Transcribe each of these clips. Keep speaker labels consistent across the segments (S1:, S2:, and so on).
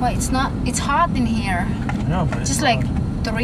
S1: But it's not. It's hot in here.
S2: No, but
S1: Just like 3.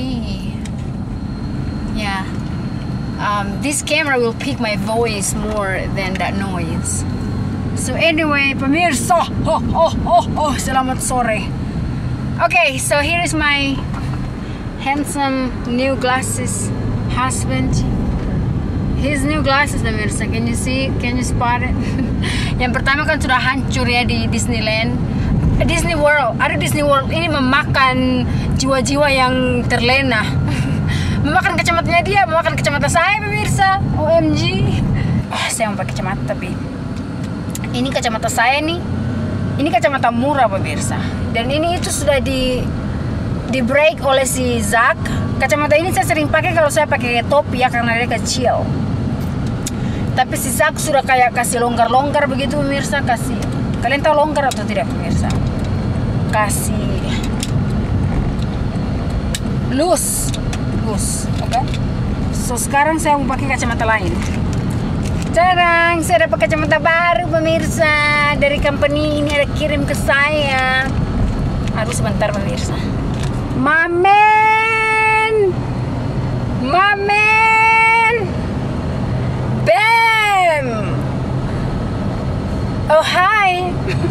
S1: Yeah. This camera will pick my voice more than that noise. So anyway, pemirsa, selamat sore. Okay, so here is my handsome new glasses husband. His new glasses, pemirsa. Can you see? Can you spot it? Yang pertama kan sudah hancur ya di Disneyland. Disney World. Ada Disney World ini memakan jiwa-jiwa yang terlena. Memakan kacamatanya dia, memakan kacamata saya, pemirsa. OMG. Saya mau pakai kacamata tapi ini kacamata saya nih. Ini kacamata murah, pemirsa. Dan ini itu sudah di break oleh si Zak. Kacamata ini saya sering pakai kalau saya pakai topi ya karena dia kecil. Tapi si Zak sudah kayak kasih longgar-longgar begitu, pemirsa. Kasih. Kalian tahu longgar atau tidak, pemirsa? Kasih loose, oke? So sekarang saya mau pakai kacamata lain. Jarang, saya dapat kacamata baru, pemirsa. Dari company ini ada kirim ke saya. Aduh, sebentar, pemirsa. Mamen, bam. Oh hi.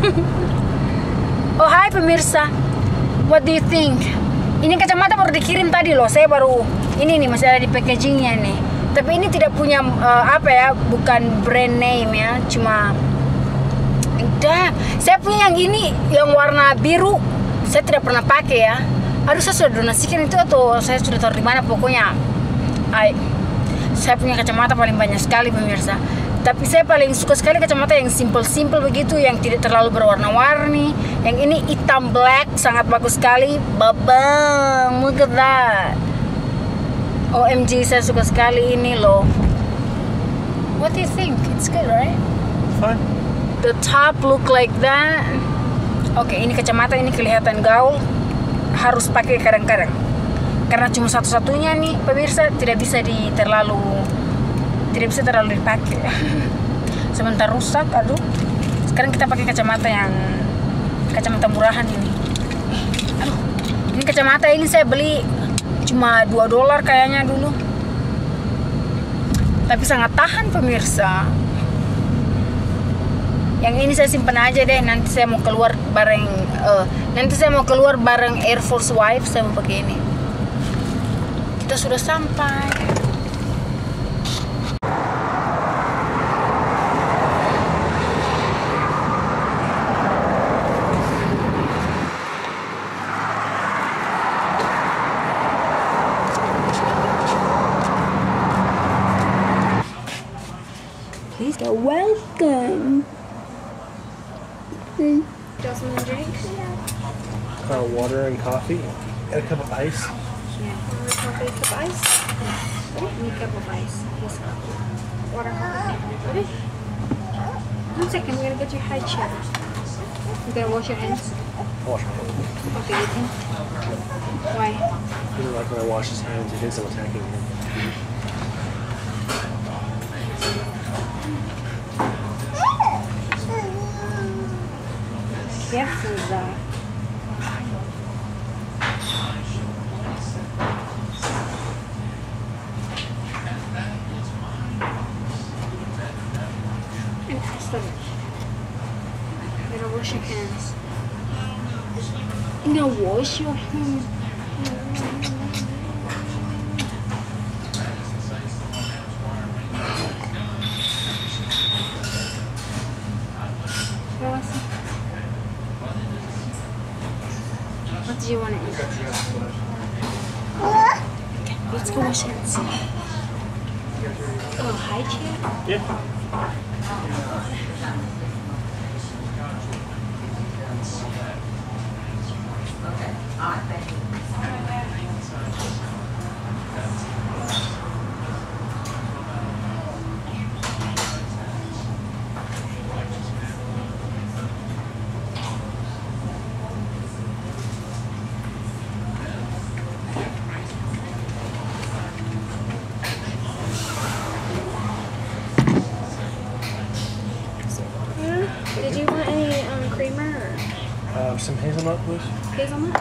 S1: Oh hi, pemirsa. What do you think? Ini kacamata baru dikirim tadi loh. Saya baru ini nih masih ada di packagingnya nih. Tapi ini tidak punya apa ya, bukan brand name ya, cuma udah. Saya punya yang ini yang warna biru. Saya tidak pernah pakai ya. Aduh, saya sudah donasikan itu atau saya sudah taruh di mana, pokoknya. Saya punya kacamata paling banyak sekali, pemirsa. Tapi saya paling suka sekali kacamata yang simple begitu, yang tidak terlalu berwarna-warni. Yang ini hitam black, sangat bagus sekali. Babang, look at that. OMG, saya suka sekali ini loh. What do you think? It's good, right?
S2: fine.
S1: The top look like that. Oke, ini kacamata ini kelihatan gaul. Harus pakai kadang-kadang. Karena cuma satu-satunya nih, pemirsa, tidak bisa terlalu dipakai. Sebentar rusak, aduh. Sekarang kita pakai kacamata murahan ini. Aduh, ini kacamata ini saya beli cuma $2 kayaknya dulu. Tapi sangat tahan, pemirsa. Yang ini saya simpan aja deh, nanti saya mau keluar bareng Air Force Wife, saya mau pakai ini. Kita sudah sampai. Please go. Welcome. Jasmine drinks?
S2: Water and coffee. And a cup of ice.
S1: Yeah. Coffee, cup of ice? Ready? Cup of ice. Yes. Water, coffee. Ready? 1 second, we're gonna get your high chair. You gonna wash your hands?
S2: Wash my hands.
S1: Okay, you can. Why?
S2: He doesn't like when I wash his hands. He thinks I'm attacking him.
S1: Careful, Zach. Gotta wash your hands. You gotta wash your hands. What do you want to eat? Okay, let's go wash hands. Oh, high chair?
S2: Yeah. some hazelnut, please?
S1: Hazelnut?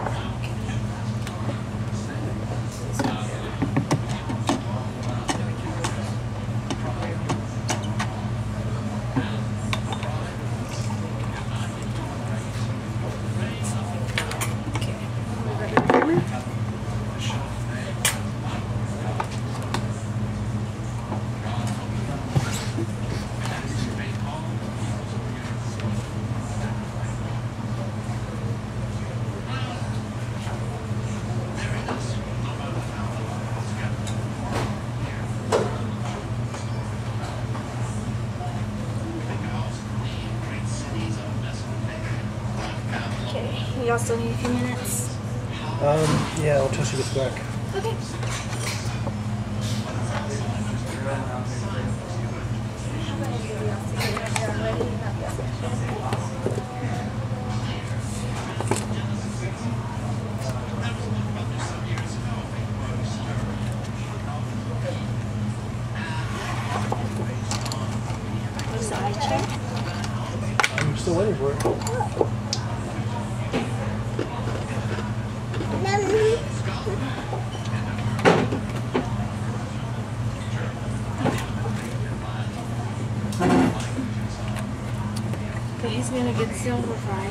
S1: You also need a few minutes.
S2: Yeah, until she gets back.
S1: Okay.
S2: I'm still waiting for it.
S1: Okay, he's gonna get silver fry.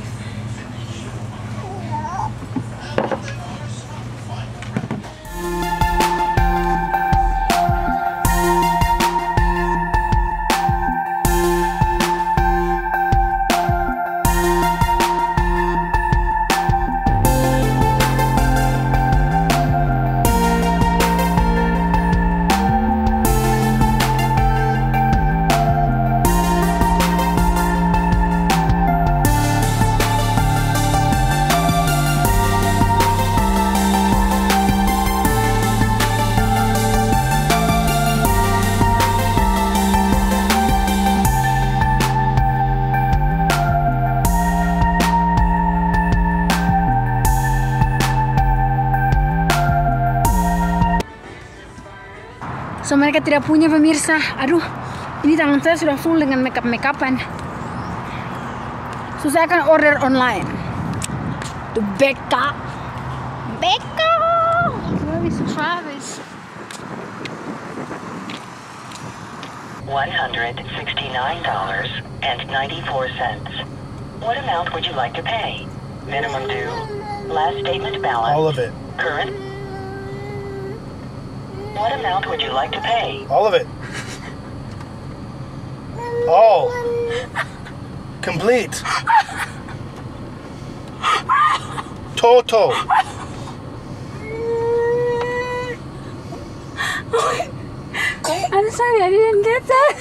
S1: So mereka tidak punya pemirsa. Aduh, ini tangan saya sudah full dengan makeup-makeupan. So saya akan order online. To Becca. Becca! Where is Travis?
S3: $169.94. What amount would you like to pay? Minimum due, last statement balance.
S2: All of it.
S3: Current. What amount would you like to pay?
S2: All of it. All. Complete. Total.
S1: I'm sorry, I didn't get that.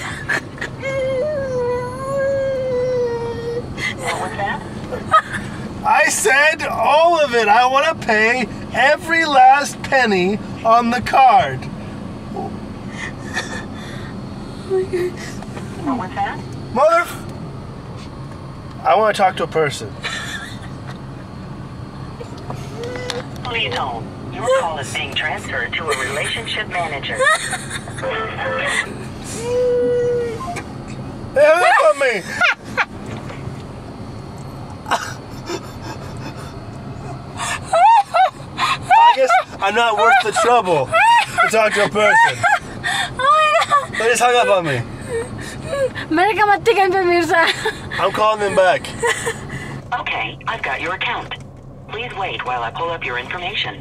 S3: What was that?
S2: I said all of it. I want to pay every last penny on the card.
S3: What was that?
S2: Mother... I want to talk to a person.
S3: Please hold. Your call is being transferred to a relationship manager.
S2: Hey, hang up on me! I guess I'm not worth the trouble to talk to a person.
S1: Oh my god.
S2: They just hung up on me.
S1: Mereka matikan pemirsa.
S2: I'm calling them back.
S3: Okay, I've got your account. Please wait while I pull up your information.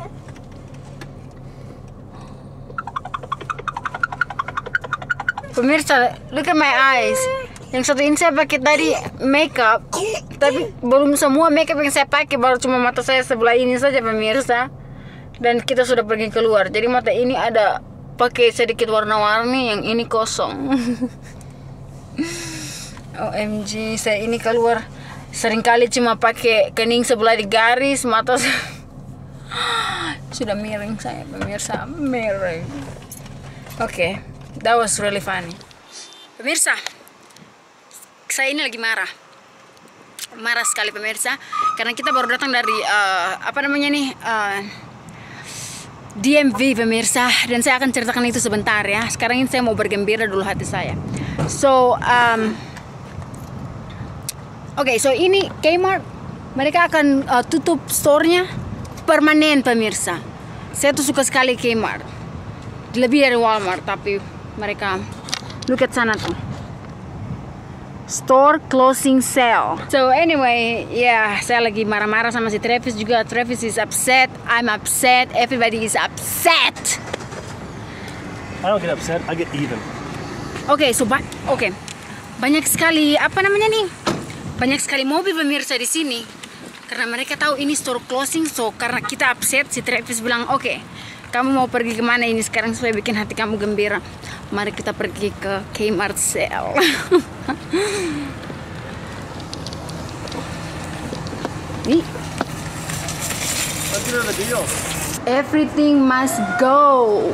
S1: Pemirsa, look at my eyes. Yang satu ini saya pakai tadi makeup, tapi belum semua makeup yang saya pakai, baru cuma mata saya sebelah ini saja pemirsa. Dan kita sudah pergi keluar. Jadi mata ini ada pakai sedikit warna-warni, yang ini kosong. OMG, saya ini keluar seringkali cuma pakai kening sebelah di garis, mata sudah miring saya pemirsa, miring. Okay, that was really funny. Pemirsa, saya ini lagi marah sekali pemirsa, karena kita baru datang dari DMV pemirsa, dan saya akan ceritakan itu sebentar ya. Sekarang ini saya mau bergembira dulu hati saya. So, okay, so ini Kmart mereka akan tutup store-nya permanen pemirsa. Saya tuh suka sekali Kmart, lebih dari Walmart, tapi mereka look at sana tuh, store closing sale. So anyway, yeah, saya lagi marah-marah sama si Travis juga. Travis is upset, I'm upset, everybody is upset.
S2: I don't get upset, I get even.
S1: Oke, banyak sekali apa namanya nih? Banyak sekali mobil pemirsa di sini. Karena mereka tahu ini store closing, so karena kita upset, si Travis bilang, oke, kamu mau pergi kemana ini sekarang supaya bikin hati kamu gembira? Mari kita pergi ke Kmart sale. Nih.
S2: Let's do the deal.
S1: Everything must go.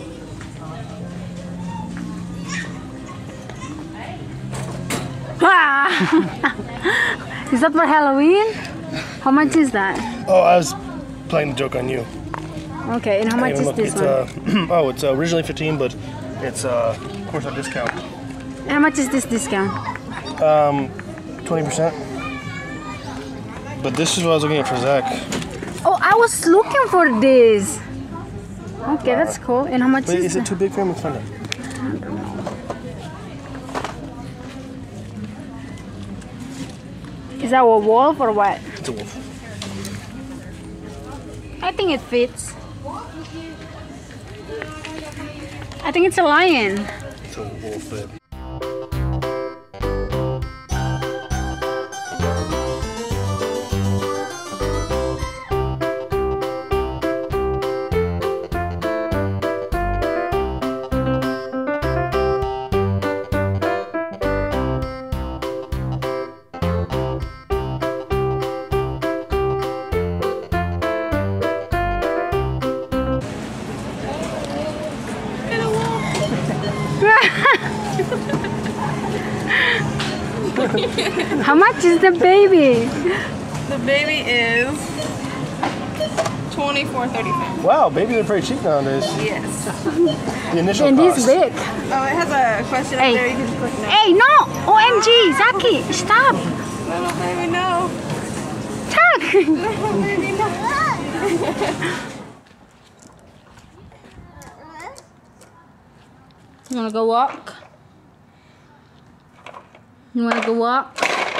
S1: Is that for Halloween? How much is that?
S2: Oh, I was playing the joke on you.
S1: Okay, and how much is this one?
S2: It's originally 15, but it's of course a discount.
S1: And how much is this discount?
S2: 20%. But this is what I was looking at for Zach.
S1: Oh, I was looking for this. Okay, that's cool. And how much
S2: Wait,
S1: is
S2: is it too big for him? Let's find out.
S1: Is that a wolf or what?
S2: It's a wolf.
S1: I think it fits. I think it's a lion.
S2: It's a wolf, babe.
S1: How much is the baby?
S4: The baby is $24.35.
S2: Wow, babies are pretty cheap nowadays.
S4: Yes.
S2: The initial
S1: And
S2: cost.
S1: this big.
S4: Oh, it has a question
S1: Hey.
S4: up there. You can just click no.
S1: Hey, no! OMG, Zaki, stop!
S4: Little baby, no.
S1: Chuck!
S4: Little baby, no.
S1: You wanna go walk? You wanna go walk?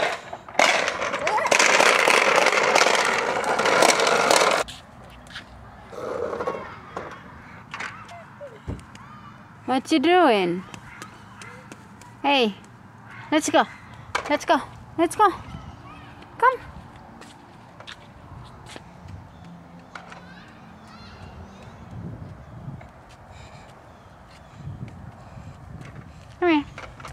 S1: What you doing? Hey, let's go. Let's go. Let's go. Come. Come here.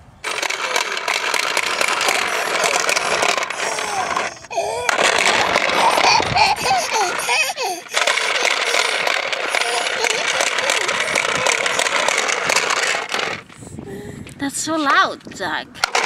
S1: That's so loud, Zach.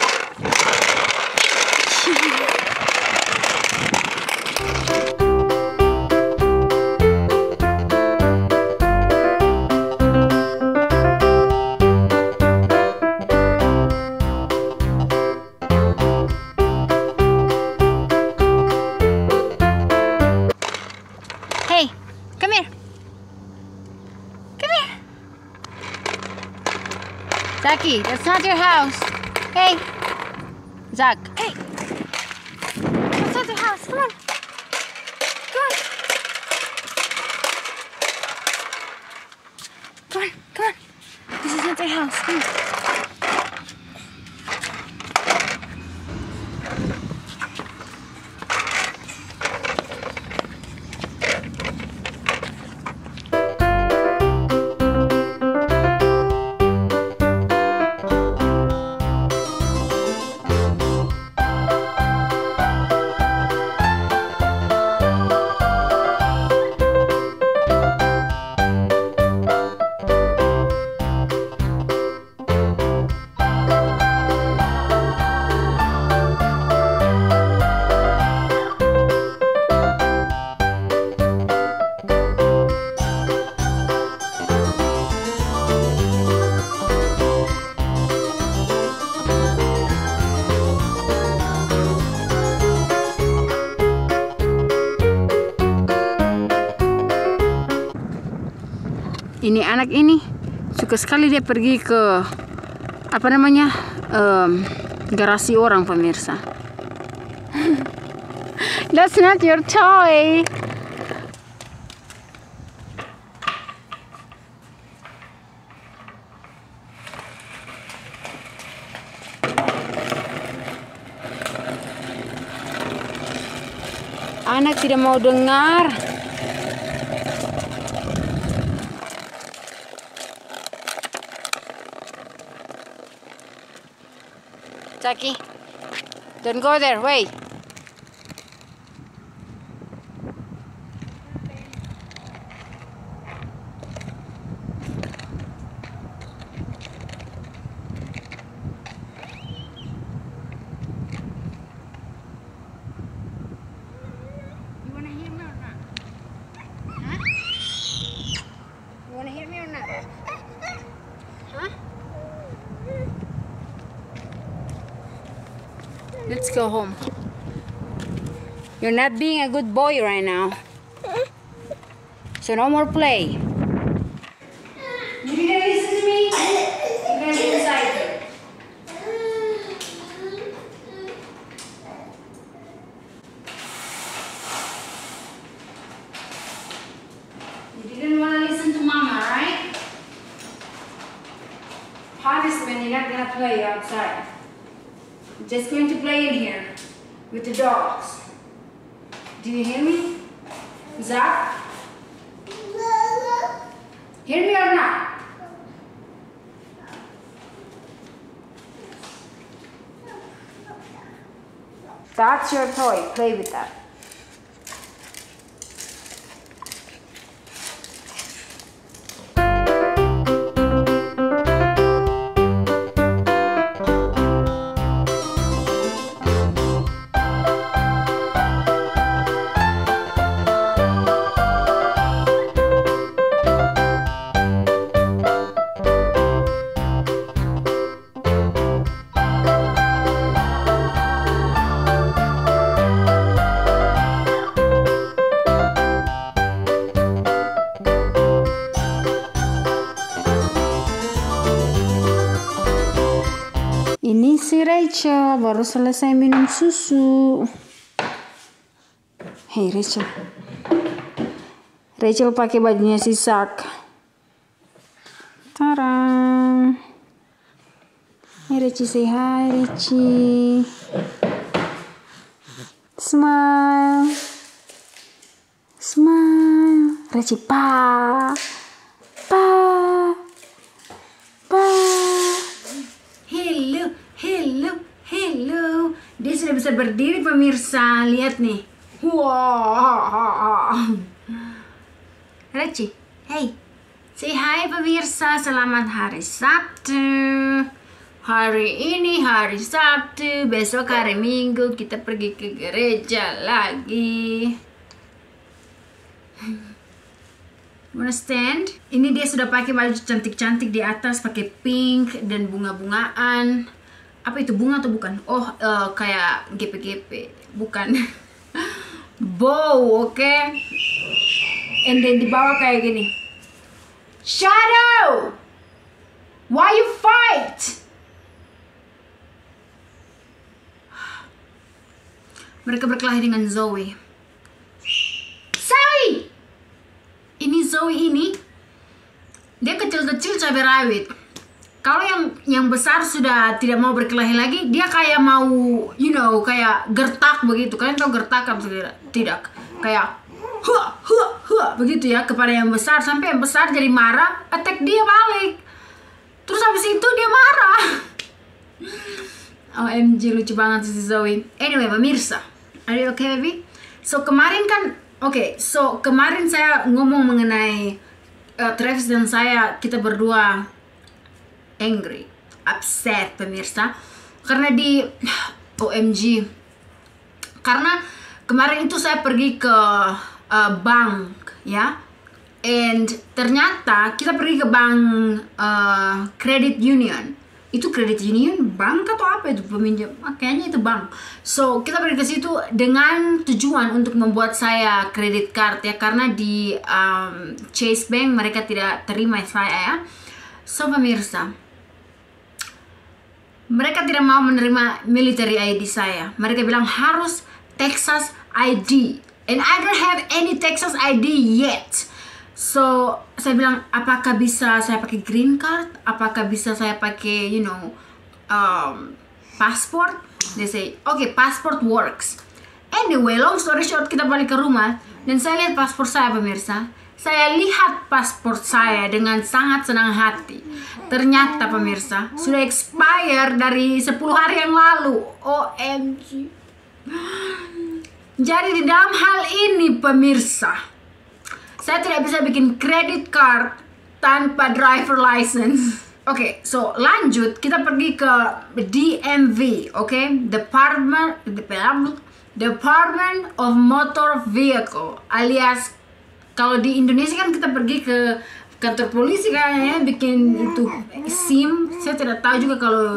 S1: Hey, come here. Come here. Zachy, that's not your house. Hey. Zach, hey. That's not your house. Come on. Come on. Come on, come on. This is not your house. Come on. Ini anak ini suka sekali dia pergi ke apa namanya garasi orang, pemirsa. That's not your toy. Anak tidak mau dengar. Jackie, don't go there. Wait. Let's go home. You're not being a good boy right now. So no more play. You didn't listen to me? You're gonna be inside. You didn't want to listen to Mama, right? Punishment, you're not gonna play outside. Just going to play in here with the dogs. Do you hear me? Zach? Hear me or not? That's your toy. Play with that. Ini si Rachel baru selesai minum susu. Hey Rachel. Rachel pakai bajunya si Zach. Tarang. Hey Rachel, say hi Rachel. Smile. Smile. Rachel, pa. Pa. Pa. Hello, hello, hello. Dia sudah bisa berdiri, pemirsa. Lihat nih. Wow. Reci, hey. Say hi pemirsa. Selamat hari Sabtu. Hari ini hari Sabtu. Besok hari Minggu kita pergi ke gereja lagi. Wanna stand? Ini dia sudah pakai baju cantik-cantik di atas, pakai pink dan bunga-bungaan. Apa itu, bunga atau bukan? Oh, kayak GP-GP. Bukan. Bow, oke? And then di bawah kayak gini. Shadow! Why you fight? Mereka berkelahi dengan Zoe. Zoe! Ini Zoe ini, dia kecil-kecil cabai rawit. Kalau yang besar sudah tidak mau berkelahi lagi, dia kayak mau, you know, kayak gertak begitu. Kalian tahu gertak apa tidak? Kayak begitu ya kepada yang besar, sampai yang besar jadi marah, attack dia balik. Terus habis itu dia marah. OMG, lucu banget si Zoe. Anyway, pemirsa, are you okay baby? So kemarin kan, kemarin saya ngomong mengenai Travis dan saya, kita berdua angry, upset pemirsa. Karena di OMG, karena kemarin itu saya pergi ke bank ya, and ternyata kita pergi ke bank credit union, itu credit union, bank atau apa itu peminjam, kayaknya itu bank. So kita pergi ke situ dengan tujuan untuk membuat saya credit card ya, karena di Chase Bank mereka tidak terima saya ya. So pemirsa, mereka tidak mau menerima military ID saya. Mereka bilang harus Texas ID, and I don't have any Texas ID yet. So saya bilang, apakah bisa saya pakai green card? Apakah bisa saya pakai passport? They say, okay, passport works. Anyway, long story short, kita balik ke rumah dan saya lihat paspor saya pemirsa. Saya lihat paspor saya dengan sangat senang hati. Ternyata pemirsa sudah expire dari 10 hari yang lalu. OMG. Jadi di dalam hal ini pemirsa, saya tidak bisa bikin credit card tanpa driver license. Oke, so lanjut kita pergi ke DMV, oke? Department of Motor Vehicle, alias kalau di Indonesia kan kita pergi ke kantor polisi kayaknya ya, bikin itu SIM. Saya tidak tahu juga kalau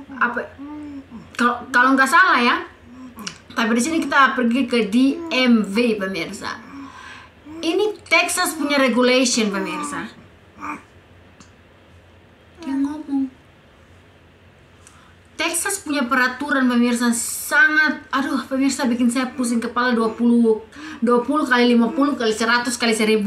S1: nggak salah ya. Tapi di sini kita pergi ke DMV pemirsa. Ini Texas punya regulation pemirsa. Dia ngomong. Texas punya peraturan pemirsa sangat, aduh pemirsa bikin saya pusing kepala 20 kali 50 kali 100 kali 1000%.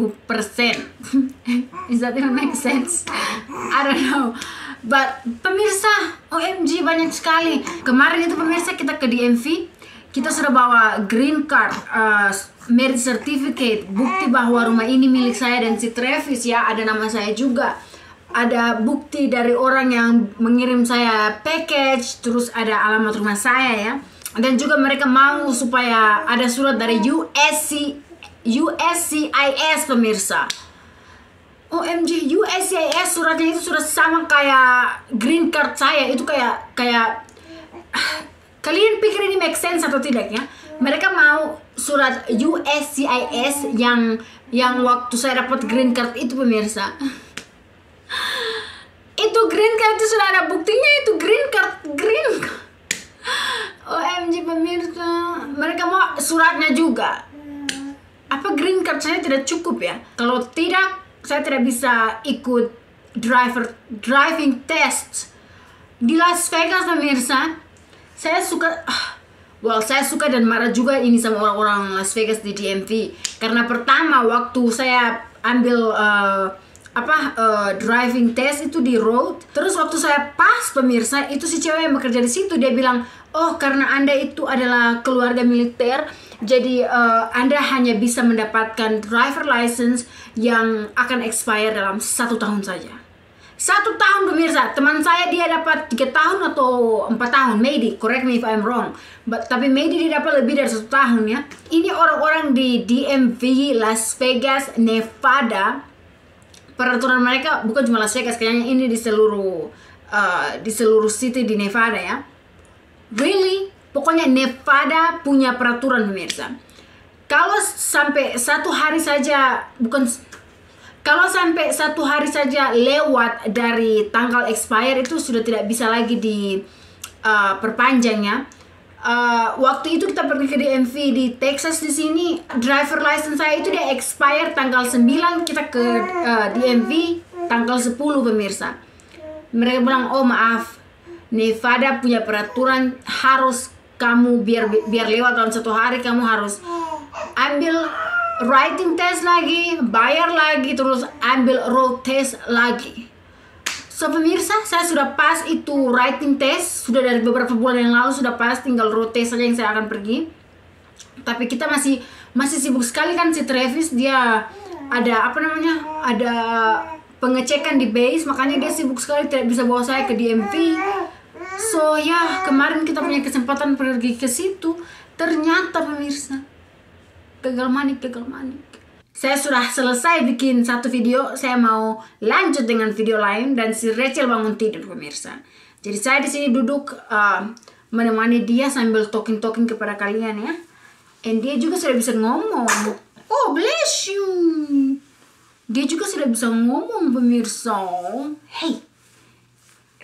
S1: Is that even make sense? I don't know. But pemirsa, OMG banyak sekali. Kemarin itu pemirsa kita ke DMV, kita sudah bawa green card, marriage certificate, bukti bahwa rumah ini milik saya dan si Travis ya, ada nama saya juga. Ada bukti dari orang yang mengirim saya package, terus ada alamat rumah saya ya. Dan juga mereka mau supaya ada surat dari USCIS pemirsa. OMG, USCIS suratnya itu sudah sama kayak green card saya. Itu kayak kalian pikir ini make sense atau tidak ya? Mereka mau surat USCIS yang waktu saya dapat green card itu pemirsa. Itu green card itu sudah ada buktinya, itu green card. OMG pemirsa, mereka mau suratnya juga. Apa green card saya tidak cukup ya? Kalau tidak, saya tidak bisa ikut driving test di Las Vegas pemirsa. Saya suka dan marah juga ini sama orang-orang Las Vegas di DMV. Karena pertama waktu saya ambil driving test itu di road, terus waktu saya pas pemirsa, itu si cewek yang bekerja di situ dia bilang, oh karena Anda itu adalah keluarga militer, jadi Anda hanya bisa mendapatkan driver license yang akan expire dalam 1 tahun saja. 1 tahun pemirsa. Teman saya dia dapat 3 tahun atau 4 tahun, maybe, correct me if I'm wrong, tapi maybe dia dapat lebih dari 1 tahun ya. Ini orang-orang di DMV Las Vegas, Nevada. Peraturan mereka bukan cuma Las Vegas, kayaknya ini di seluruh city di Nevada ya. Really, pokoknya Nevada punya peraturan pemirsa. Kalau sampai 1 hari saja lewat dari tanggal expire itu sudah tidak bisa lagi diperpanjang ya. Waktu itu kita pergi ke DMV di Texas di sini, driver license saya itu dia expire tanggal 9, kita ke DMV tanggal 10 pemirsa. Mereka bilang, oh maaf, Nevada punya peraturan harus kamu biar lewat dalam 1 hari kamu harus ambil writing test lagi, bayar lagi, terus ambil road test lagi. So pemirsa, saya sudah pas itu writing test, sudah dari beberapa bulan yang lalu sudah pas, tinggal road test saja yang saya akan pergi. Tapi kita masih sibuk sekali kan, si Travis dia ada ada pengecekan di base, makanya dia sibuk sekali tidak bisa bawa saya ke DMV. So ya, kemarin kita punya kesempatan pergi ke situ, ternyata pemirsa gagal manik. Saya sudah selesai bikin 1 video, saya mau lanjut dengan video lain dan si Rachel bangun tidur pemirsa. Jadi saya di sini duduk menemani dia sambil talking kepada kalian ya. And dia juga sudah bisa ngomong. Oh bless you. Dia juga sudah bisa ngomong pemirsa. Hey,